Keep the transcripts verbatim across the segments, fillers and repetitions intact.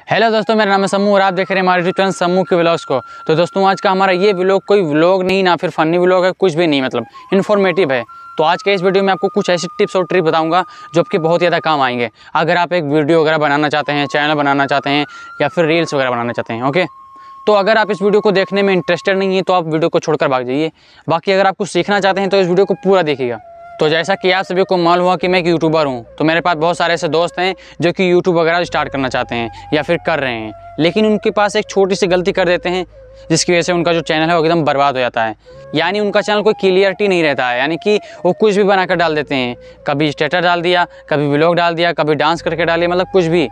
Hello दोस्तों, मेरा नाम है सम्मू और आप देख रहे हैं हमारे यूट्यूब चैनल सम्मू के व्लॉग्स को। तो दोस्तों आज का हमारा ये व्लॉग कोई व्लॉग नहीं, ना फिर फनी व्लॉग है, कुछ भी नहीं, मतलब इन्फॉर्मेटिव है। तो आज के इस वीडियो में आपको कुछ ऐसी टिप्स और ट्रिक बताऊंगा जो आपके बहुत ज़्यादा काम आएंगे अगर आप एक वीडियो वगैरह बनाना चाहते हैं, चैनल बनाना चाहते हैं या फिर रील्स वगैरह बनाना चाहते हैं। ओके, तो अगर आप इस वीडियो को देखने में इंटरेस्टेड नहीं है तो आप वीडियो को छोड़कर भाग जाइए। बाकी अगर आप कुछ सीखना चाहते हैं तो इस वीडियो को पूरा देखिएगा। तो जैसा कि आप सभी को मालूम हुआ कि मैं एक यूट्यूबर हूँ, तो मेरे पास बहुत सारे ऐसे दोस्त हैं जो कि यूट्यूब वगैरह स्टार्ट करना चाहते हैं या फिर कर रहे हैं, लेकिन उनके पास एक छोटी सी गलती कर देते हैं जिसकी वजह से उनका जो चैनल है वो एकदम बर्बाद हो जाता है। यानी उनका चैनल कोई क्लियरिटी नहीं रहता है, यानी कि वो कुछ भी बनाकर डाल देते हैं। कभी स्टेटस डाल दिया, कभी व्लॉग डाल दिया, कभी डांस करके डाल दिया, मतलब कुछ भी।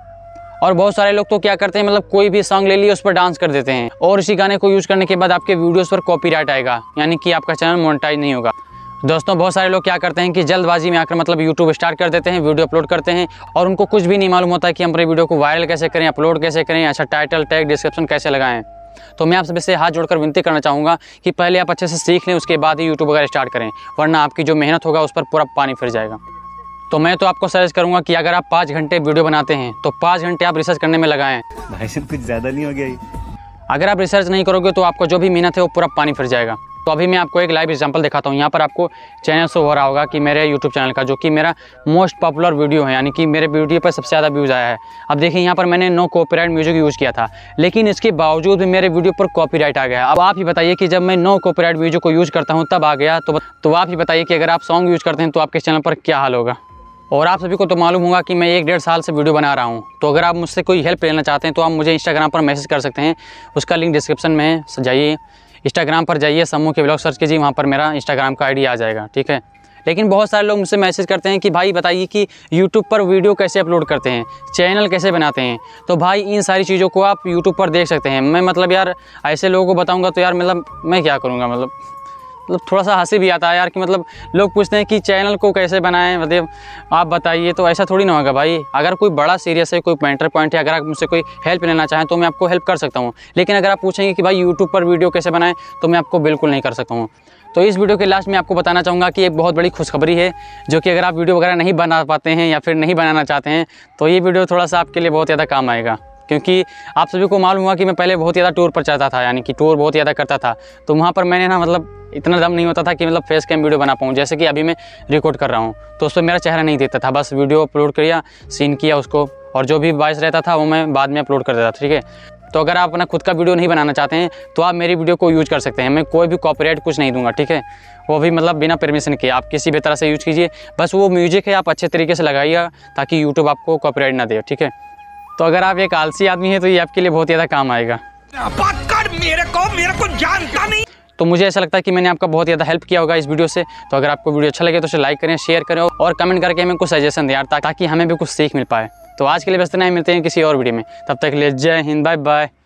और बहुत सारे लोग तो क्या करते हैं, मतलब कोई भी सॉन्ग ले लिया उस पर डांस कर देते हैं और इसी गाने को यूज़ करने के बाद आपके वीडियोस पर कॉपीराइट आएगा, यानी कि आपका चैनल मोनेटाइज नहीं होगा। दोस्तों बहुत सारे लोग क्या करते हैं कि जल्दबाजी में आकर मतलब यूट्यूब स्टार्ट कर देते हैं, वीडियो अपलोड करते हैं और उनको कुछ भी नहीं मालूम होता है कि हम अपने वीडियो को वायरल कैसे करें, अपलोड कैसे करें, अच्छा टाइटल टैग डिस्क्रिप्शन कैसे लगाएं। तो मैं आप सभी से हाथ जोड़कर विनती करना चाहूँगा कि पहले आप अच्छे से सीख लें, उसके बाद ही यूट्यूब वगैरह स्टार्ट करें, वरना आपकी जो मेहनत होगा उस पर पूरा पानी फिर जाएगा। तो मैं तो आपको सजेस्ट करूँगा कि अगर आप पाँच घंटे वीडियो बनाते हैं तो पाँच घंटे आप रिसर्च करने में लगाएं। भाई साहब कुछ ज़्यादा नहीं हो गया? अगर आप रिसर्च नहीं करोगे तो आपको जो भी मेहनत है वो पूरा पानी फिर जाएगा। तो अभी मैं आपको एक लाइव एग्जांपल दिखाता हूँ। यहाँ पर आपको चैनल शो हो रहा होगा कि मेरे यूट्यूब चैनल का, जो कि मेरा मोस्ट पॉपुलर वीडियो है, यानी कि मेरे वीडियो पर सबसे ज़्यादा व्यूज़ आया है। अब देखिए यहाँ पर मैंने नो कॉपीराइट म्यूजिक यूज़ किया था, लेकिन इसके बावजूद भी मेरे वीडियो पर कॉपीराइट आ गया। अब आप ही बताइए कि जब मैं नो कॉपीराइट म्यूजिक को यूज़ करता हूँ तब आ गया, तो तो आप ही बताइए कि अगर आप सॉन्ग यूज़ करते हैं तो आपके चैनल पर क्या हाल होगा। और आप सभी को तो मालूम होगा कि मैं एक डेढ़ साल से वीडियो बना रहा हूँ। तो अगर आप मुझसे कोई हेल्प लेना चाहते हैं तो आप मुझे इंस्टाग्राम पर मैसेज कर सकते हैं, उसका लिंक डिस्क्रिप्शन में है। जाइए इंस्टाग्राम पर जाइए, सम्मू के व्लॉग सर्च कीजिए, वहाँ पर मेरा इंस्टाग्राम का आईडी आ जाएगा, ठीक है। लेकिन बहुत सारे लोग मुझसे मैसेज करते हैं कि भाई बताइए कि यूट्यूब पर वीडियो कैसे अपलोड करते हैं, चैनल कैसे बनाते हैं। तो भाई इन सारी चीज़ों को आप यूट्यूब पर देख सकते हैं। मैं मतलब यार ऐसे लोगों को बताऊँगा तो यार मतलब मैं क्या करूँगा, मतलब मतलब थोड़ा सा हंसी भी आता है यार कि मतलब लोग पूछते हैं कि चैनल को कैसे बनाएं, मतलब आप बताइए। तो ऐसा थोड़ी ना होगा भाई। अगर कोई बड़ा सीरियस है, कोई मैटर पॉइंट है, अगर आप मुझसे कोई हेल्प लेना चाहें तो मैं आपको हेल्प कर सकता हूँ। लेकिन अगर आप पूछेंगे कि भाई यूट्यूब पर वीडियो कैसे बनाएं तो मैं आपको बिल्कुल नहीं कर सकता हूँ। तो इस वीडियो के लास्ट में आपको बताना चाहूँगा कि एक बहुत बड़ी खुशखबरी है, जो कि अगर आप वीडियो वगैरह नहीं बना पाते हैं या फिर नहीं बनाना चाहते हैं तो ये वीडियो थोड़ा सा आपके लिए बहुत ज़्यादा काम आएगा। क्योंकि आप सभी को मालूम हुआ कि मैं पहले बहुत ज़्यादा टूर पर जाता था, यानी कि टूर बहुत ज़्यादा करता था। तो वहाँ पर मैंने ना मतलब इतना दम नहीं होता था कि मतलब फेस कैम वीडियो बना पाऊँ, जैसे कि अभी मैं रिकॉर्ड कर रहा हूँ। तो उस पर मेरा चेहरा नहीं देता था, बस वीडियो अपलोड किया, सीन किया उसको, और जो भी वॉइस रहता था वो मैं बाद में अपलोड कर देता था, ठीक है। तो अगर आप अपना खुद का वीडियो नहीं बनाना चाहते हैं तो आप मेरी वीडियो को यूज़ कर सकते हैं। मैं कोई भी कॉपीराइट कुछ नहीं दूंगा, ठीक है, वो भी मतलब बिना परमिशन के। आप किसी भी तरह से यूज़ कीजिए, बस वो म्यूजिक है आप अच्छे तरीके से लगाइएगा ताकि यूट्यूब आपको कॉपीराइट ना दे, ठीक है। तो अगर आप एक आलसी आदमी हैं तो ये आपके लिए बहुत ज़्यादा काम आएगा। बात कर मेरे को मेरे को जानता नहीं। तो मुझे ऐसा लगता है कि मैंने आपका बहुत ज़्यादा हेल्प किया होगा इस वीडियो से। तो अगर आपको वीडियो अच्छा लगे तो उसे लाइक करें, शेयर करें और कमेंट करके हमें कुछ सजेशन दें यार, ताकि हमें भी कुछ सीख मिल पाए। तो आज के लिए बस इतना ही, मिलते हैं किसी और वीडियो में। तब तक के लिए जय हिंद, बाय बाय।